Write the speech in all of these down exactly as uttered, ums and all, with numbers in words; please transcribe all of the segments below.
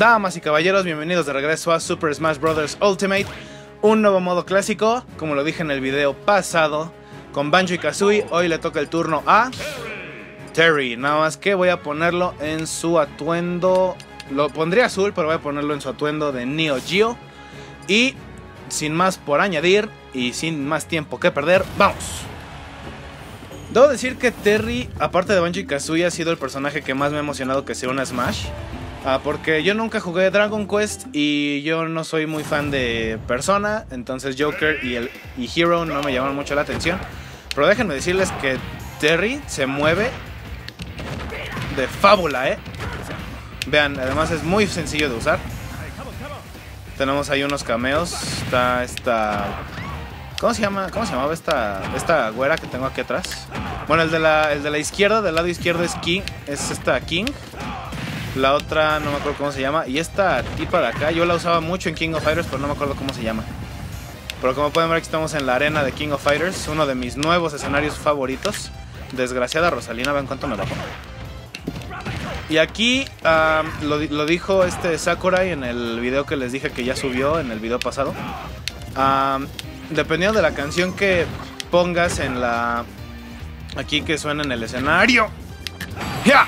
Damas y caballeros, bienvenidos de regreso a Super Smash Bros. Ultimate. Un nuevo modo clásico, como lo dije en el video pasado, con Banjo y Kazooie. Hoy le toca el turno a Terry. Nada más que voy a ponerlo en su atuendo. Lo pondría azul, pero voy a ponerlo en su atuendo de Neo Geo. Y sin más por añadir y sin más tiempo que perder, ¡vamos! Debo decir que Terry, aparte de Banjo y Kazooie, ha sido el personaje que más me ha emocionado que sea una Smash. Ah, porque yo nunca jugué Dragon Quest y yo no soy muy fan de Persona. Entonces Joker y, el, y Hero no me llaman mucho la atención. Pero déjenme decirles que Terry se mueve de fábula, ¿eh? Vean, además es muy sencillo de usar. Tenemos ahí unos cameos. Está esta... ¿Cómo se llama? ¿Cómo se llamaba esta, esta güera que tengo aquí atrás? Bueno, el de, la, el de la izquierda, del lado izquierdo es King. Es esta King. La otra no me acuerdo cómo se llama. Y esta tipa de acá, yo la usaba mucho en King of Fighters, pero no me acuerdo cómo se llama. Pero como pueden ver, aquí estamos en la arena de King of Fighters, uno de mis nuevos escenarios favoritos. Desgraciada Rosalina, vean cuánto me bajó. Y aquí um, lo, lo dijo este Sakurai en el video que les dije que ya subió, en el video pasado. Um, dependiendo de la canción que pongas en la... Aquí que suena en el escenario, ¡ya!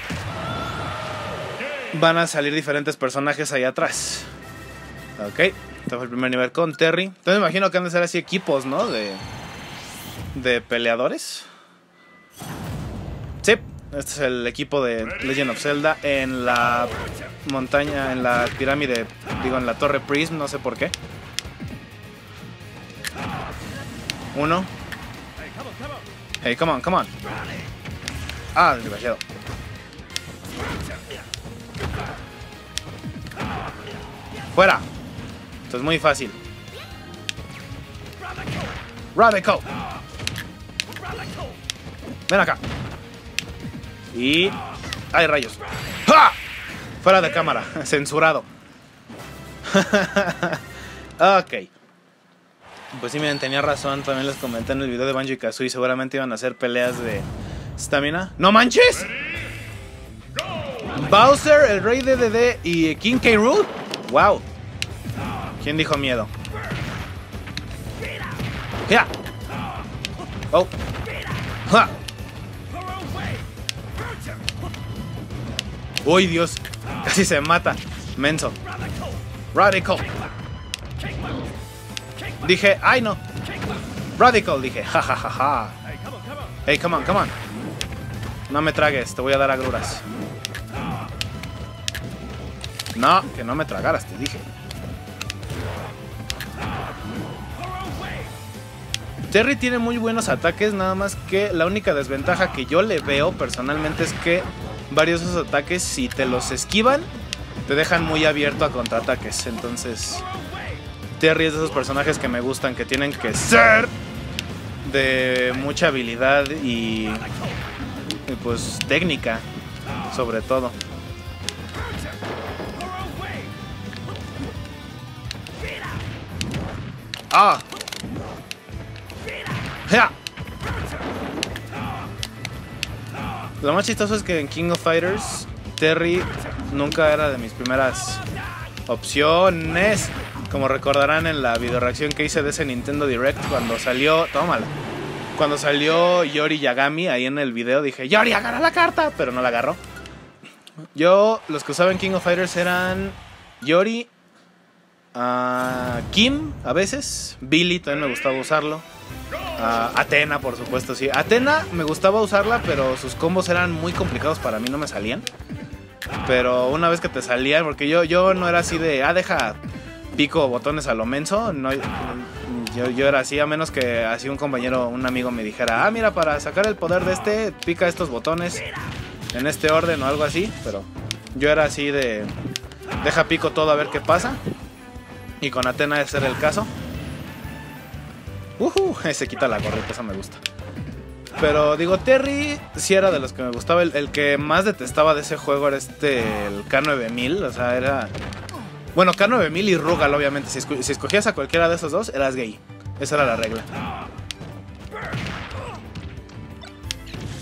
Van a salir diferentes personajes ahí atrás. Ok, este fue el primer nivel con Terry. Entonces me imagino que han de ser así equipos, ¿no? De, de peleadores. Sí, este es el equipo de Legend of Zelda en la montaña, en la pirámide, digo, en la torre Prism, no sé por qué. Uno. Hey, come on, come on. Ah, desgraciado. ¡Fuera! Esto es muy fácil. Radical. Ven acá. Y... ¡ay, rayos! ¡Ja! Fuera de cámara. Censurado. Ok. Pues sí, miren, tenía razón. También les comenté en el video de Banjo y Kazooie. Seguramente iban a hacer peleas de estamina. ¡No manches! Bowser, el rey de D D y King K. Rool. Wow. ¿Quién dijo miedo? ¡Ya! ¡Oh! ¡Ja! ¡Uy, Dios! Casi se mata. Menso. Radical. Dije, ¡ay, no! Radical, dije. Ja, ja, ja, ja. Hey, come on, come on. No me tragues, te voy a dar agruras. No, que no me tragaras, te dije. Terry tiene muy buenos ataques, nada más que la única desventaja que yo le veo personalmente es que varios de esos ataques, si te los esquivan, te dejan muy abierto a contraataques. Entonces, Terry es de esos personajes que me gustan, que tienen que ser de mucha habilidad y, y pues técnica, sobre todo. ¡Ah! ¡Ja! Lo más chistoso es que en King of Fighters Terry nunca era de mis primeras opciones. Como recordarán en la video reacción que hice de ese Nintendo Direct cuando salió... tómala. Cuando salió Yori Yagami ahí en el video dije, Yori, agarra la carta, pero no la agarró. Yo, los que usaba en King of Fighters eran Yori, Uh, Kim, a veces. Billy, también me gustaba usarlo. uh, Athena, por supuesto, sí. Athena me gustaba usarla, pero sus combos eran muy complicados para mí, no me salían. Pero una vez que te salían, porque yo, yo no era así de, ah, deja pico botones a lo menso. No, yo, yo era así, a menos que así un compañero, un amigo me dijera, ah, mira, para sacar el poder de este, pica estos botones en este orden o algo así. Pero yo era así de, deja pico todo a ver qué pasa. Y con Athena ese era el caso. Uh, se quita la gorrita, esa me gusta. Pero digo, Terry sí era de los que me gustaba. El, el que más detestaba de ese juego era este, el K nueve mil. O sea, era... bueno, K nueve mil y Rugal, obviamente. Si, esco si escogías a cualquiera de esos dos, eras gay. Esa era la regla.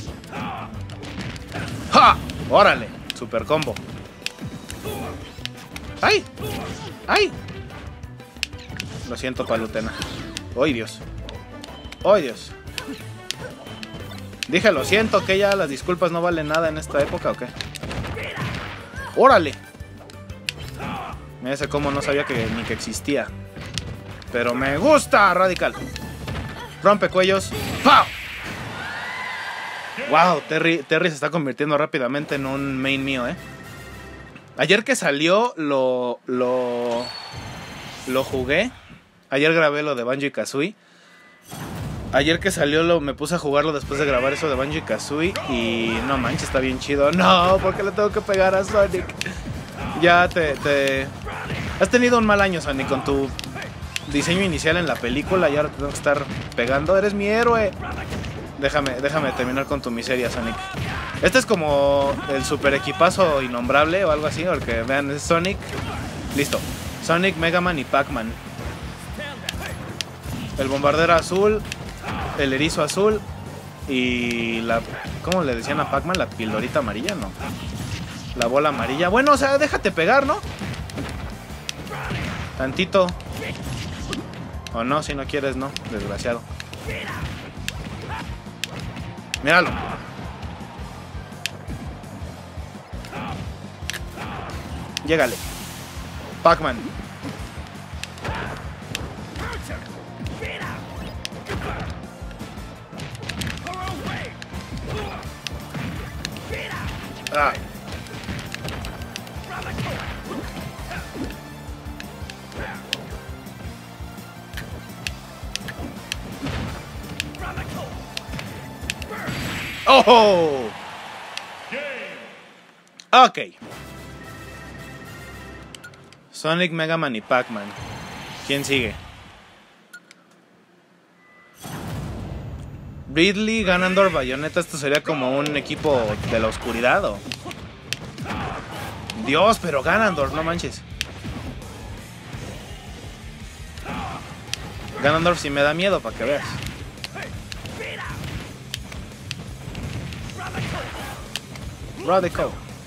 ¡Ja! ¡Órale! Super combo. ¡Ay! ¡Ay! Lo siento, Palutena. ¡Ay, Dios! ¡Ay, Dios! Dije, lo siento, que ya las disculpas no valen nada en esta época, ¿o qué? ¡Órale! Me dice cómo no sabía que ni que existía. Pero me gusta, Radical. Rompe cuellos. ¡Pau! Wow, Terry, Terry se está convirtiendo rápidamente en un main mío, ¿eh? Ayer que salió, lo, lo, lo jugué. Ayer grabé lo de Banjo y Kazooie. Ayer que salió lo, me puse a jugarlo después de grabar eso de Banjo y Kazooie. Y no manches, está bien chido. No, ¿por qué le tengo que pegar a Sonic? Ya te, te... Has tenido un mal año, Sonic, con tu diseño inicial en la película. Y ahora te tengo que estar pegando. Eres mi héroe. Déjame, déjame terminar con tu miseria, Sonic. Este es como el super equipazo innombrable o algo así. Porque vean, es Sonic. Listo. Sonic, Mega Man y Pac-Man. El bombardero azul. El erizo azul. Y la... ¿Cómo le decían a Pac-Man? La pildorita amarilla, ¿no? La bola amarilla. Bueno, o sea, déjate pegar, ¿no? Tantito. O no, si no quieres, no. Desgraciado. Míralo. Llégale. Pac-Man. Ah. ¡Oh! Ok. Sonic, Mega Man y Pac-Man. ¿Quién sigue? Ridley, Ganondorf, Bayonetta. Esto sería como un equipo de la oscuridad, ¿o? Dios, pero Ganondorf, no manches. Ganondorf sí me da miedo, para que veas. Radical.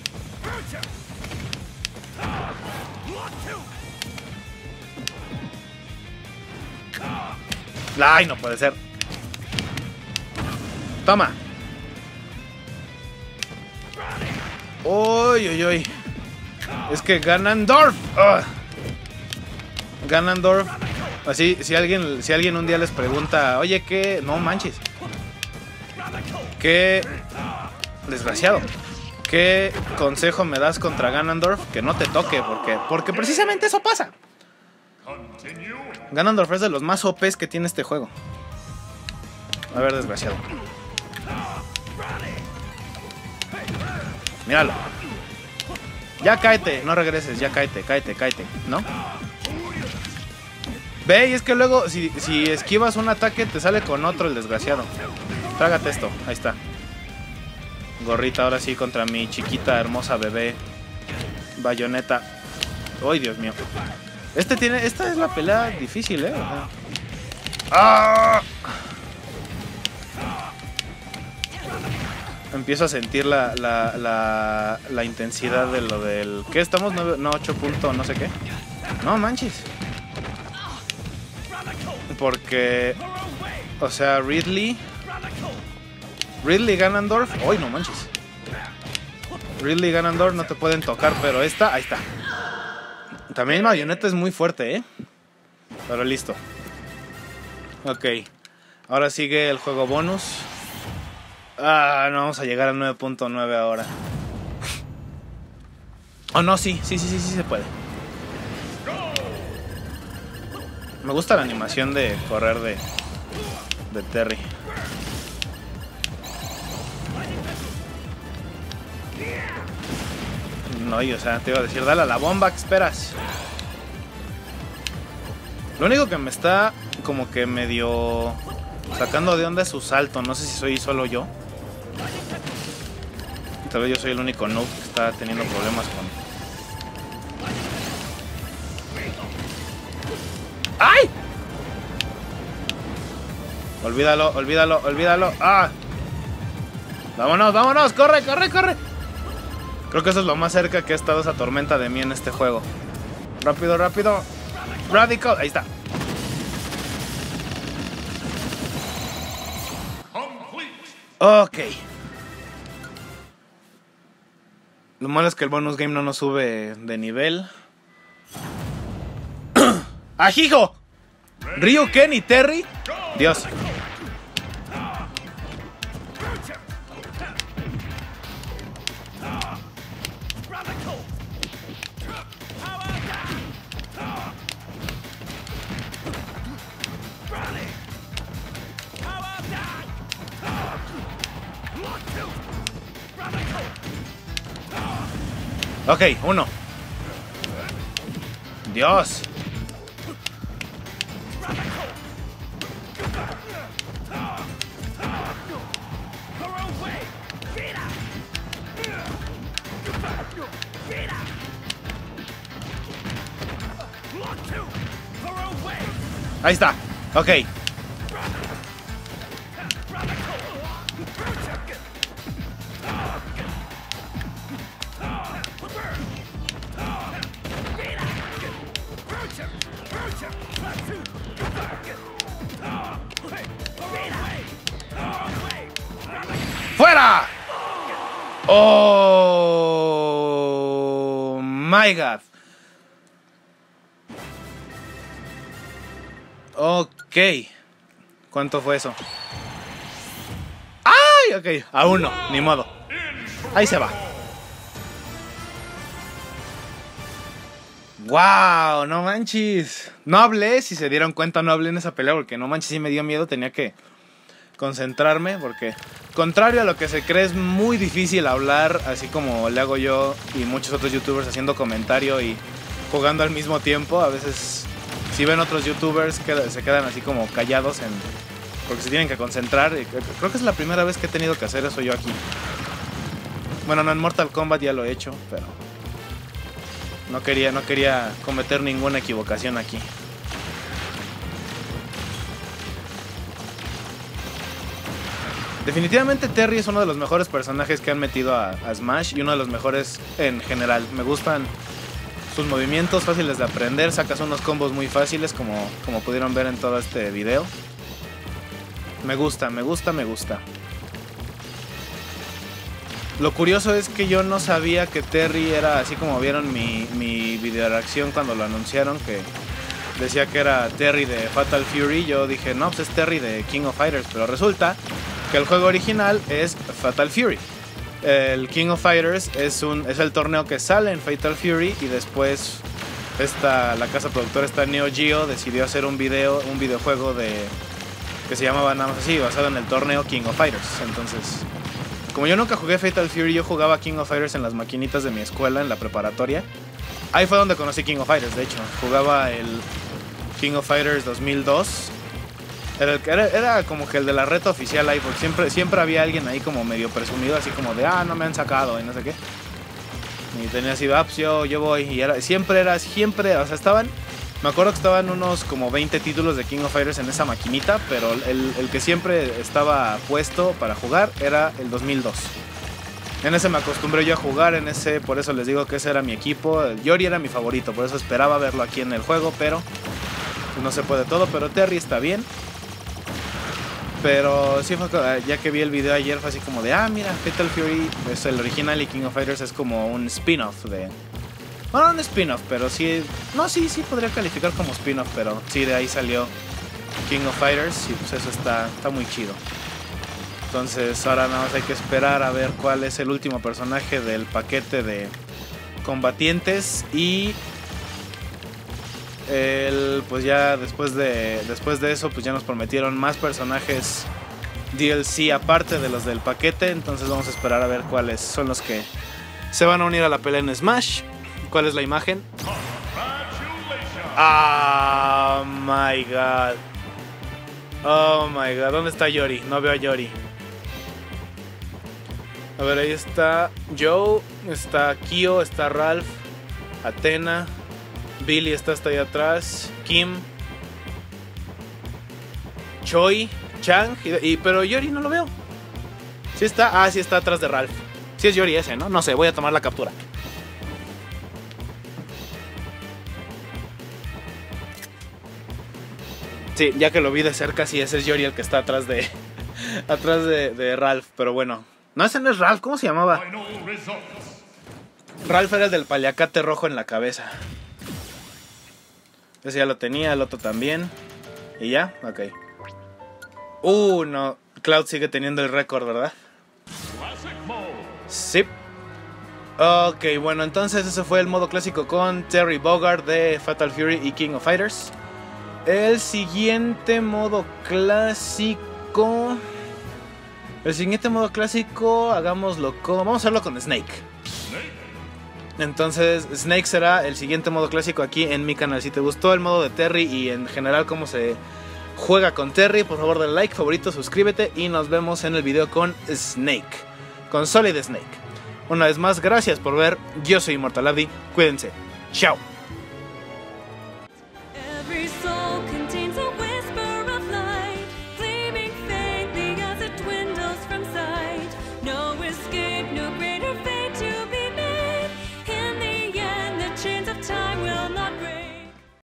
Ay, no puede ser. Toma. Uy, uy, uy. Es que Ganondorf. ¡Ugh! Ganondorf. Así, si alguien, si alguien un día les pregunta, oye, ¿qué? No manches. ¿Qué? Desgraciado. ¿Qué consejo me das contra Ganondorf? Que no te toque, porque, porque precisamente eso pasa. Ganondorf es de los más O Pes que tiene este juego. A ver, desgraciado. Míralo. Ya cáete, no regreses, ya cáete, cáete, cáete, ¿no? Ve, y es que luego, si, si esquivas un ataque, te sale con otro el desgraciado. Trágate esto, ahí está. Gorrita, ahora sí, contra mi chiquita, hermosa bebé Bayonetta. ¡Ay, Dios mío! Este tiene, esta es la pelea difícil, ¿eh? ¡Ah! Empiezo a sentir la, la, la, la intensidad de lo del... ¿Qué estamos? No, ocho punto no sé qué. No manches. Porque... O sea, Ridley... Ridley, Ganondorf... ¡Ay, no manches! Ridley y Ganondorf no te pueden tocar, pero esta... Ahí está. También Bayonetta es muy fuerte, ¿eh? Pero listo. Ok. Ahora sigue el juego bonus. Ah, no vamos a llegar a nueve punto nueve ahora. Oh, no, sí, sí, sí, sí, sí se puede. Me gusta la animación de correr de, de Terry. No, y, o sea, te iba a decir, dale a la bomba, ¿qué esperas? Lo único que me está como que medio sacando de onda es su salto. No sé si soy solo yo. Tal vez yo soy el único noob que está teniendo problemas con... ¡Ay! Olvídalo, olvídalo, olvídalo. ¡Ah! Vámonos, vámonos, corre, corre, corre. Creo que eso es lo más cerca que ha estado esa tormenta de mí en este juego. Rápido, rápido. Radical. Ahí está. Ok. Lo malo es que el bonus game no nos sube de nivel. ¡Ajijo! Ryu, Ken y Terry. Dios. Ok, uno. Dios. Ahí está. Ok. ¡Fuera! Oh my god. Ok. ¿Cuánto fue eso? ¡Ay! Ok, a uno, ni modo. Ahí se va. ¡Wow! No manches. No hablé, si se dieron cuenta, no hablé en esa pelea porque no manches, sí me dio miedo. Tenía que concentrarme porque, contrario a lo que se cree, es muy difícil hablar así como le hago yo y muchos otros youtubers haciendo comentario y jugando al mismo tiempo. A veces, si ven otros youtubers que se quedan así como callados en, porque se tienen que concentrar. Creo que es la primera vez que he tenido que hacer eso yo aquí. Bueno, no, en Mortal Kombat ya lo he hecho, pero no quería, no quería cometer ninguna equivocación aquí. Definitivamente Terry es uno de los mejores personajes que han metido a, a Smash y uno de los mejores en general. Me gustan sus movimientos, fáciles de aprender, sacas unos combos muy fáciles como, como pudieron ver en todo este video. Me gusta, me gusta, me gusta. Lo curioso es que yo no sabía que Terry era, así como vieron mi, mi video reacción cuando lo anunciaron, que decía que era Terry de Fatal Fury. Yo dije, no, pues es Terry de King of Fighters, pero resulta que el juego original es Fatal Fury. El King of Fighters es, un, es el torneo que sale en Fatal Fury y después esta, la casa productora, esta Neo Geo, decidió hacer un video, un videojuego de que se llamaba nada más así, basado en el torneo King of Fighters. Entonces, como yo nunca jugué Fatal Fury, yo jugaba King of Fighters en las maquinitas de mi escuela, en la preparatoria. Ahí fue donde conocí King of Fighters, de hecho. Jugaba el King of Fighters dos mil dos. Era, era, era como que el de la reta oficial ahí, porque siempre, siempre había alguien ahí como medio presumido, así como de, ah, no me han sacado y no sé qué. Y tenía así, ah, pues yo, yo voy. Y era, siempre era, siempre, o sea, estaban, me acuerdo que estaban unos como veinte títulos de King of Fighters en esa maquinita, pero el, el que siempre estaba puesto para jugar era el dos mil dos. En ese me acostumbré yo a jugar, en ese, por eso les digo que ese era mi equipo. Yori era mi favorito, por eso esperaba verlo aquí en el juego, pero no se puede todo. Pero Terry está bien. Pero sí fue, ya que vi el video ayer, fue así como de, ah, mira, Fatal Fury es el original y King of Fighters es como un spin-off de... Bueno, no un spin-off, pero sí... No, sí, sí podría calificar como spin-off, pero sí, de ahí salió King of Fighters y pues eso está, está muy chido. Entonces ahora nada más hay que esperar a ver cuál es el último personaje del paquete de combatientes y... El, pues ya después de, después de eso pues ya nos prometieron más personajes D L C aparte de los del paquete. Entonces vamos a esperar a ver cuáles son los que se van a unir a la pelea en Smash. ¿Cuál es la imagen? Oh my god. Oh my god, ¿dónde está Yori? No veo a Yori. A ver, ahí está Joe, está Kyo, está Ralph, Athena, Billy está hasta ahí atrás, Kim, Choi, Chang, y, y, pero Yori no lo veo. ¿Sí está? Ah, sí está atrás de Ralph. Sí es Yori ese, ¿no? No sé, voy a tomar la captura. Sí, ya que lo vi de cerca, sí, ese es Yori el que está atrás de atrás de, de Ralph, pero bueno. No, ese no es Ralph, ¿cómo se llamaba? Ralph era el del paliacate rojo en la cabeza. Ese ya lo tenía, el otro también. ¿Y ya? Ok. Uh, no. Cloud sigue teniendo el récord, ¿verdad? Sí. Ok, bueno, entonces ese fue el modo clásico con Terry Bogard de Fatal Fury y King of Fighters. El siguiente modo clásico... El siguiente modo clásico, hagámoslo con... Vamos a hacerlo con Snake. Entonces, Snake será el siguiente modo clásico aquí en mi canal. Si te gustó el modo de Terry y en general cómo se juega con Terry, por favor dale like, favorito, suscríbete y nos vemos en el video con Snake. Con Solid Snake. Una vez más, gracias por ver. Yo soy Immortal Abdi. Cuídense. Chao.